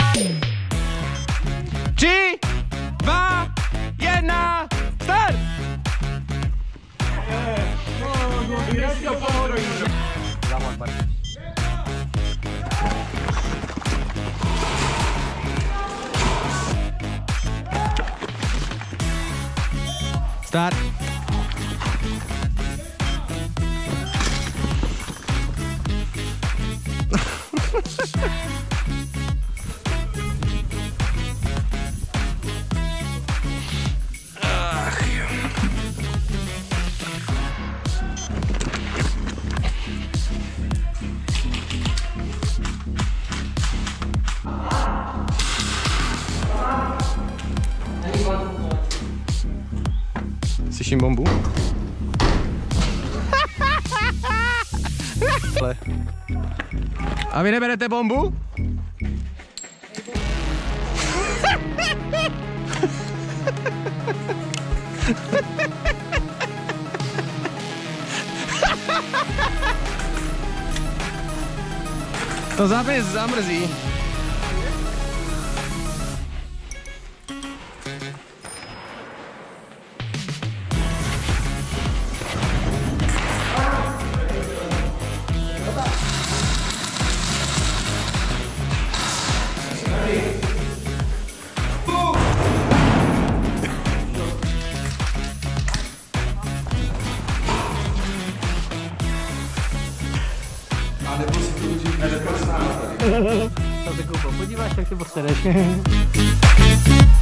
3, 2, 1, start! Start! Slyším bombu? A vy neberete bombu? To zápis zamrzí. To se koupil, podíváš, tak si postaneš.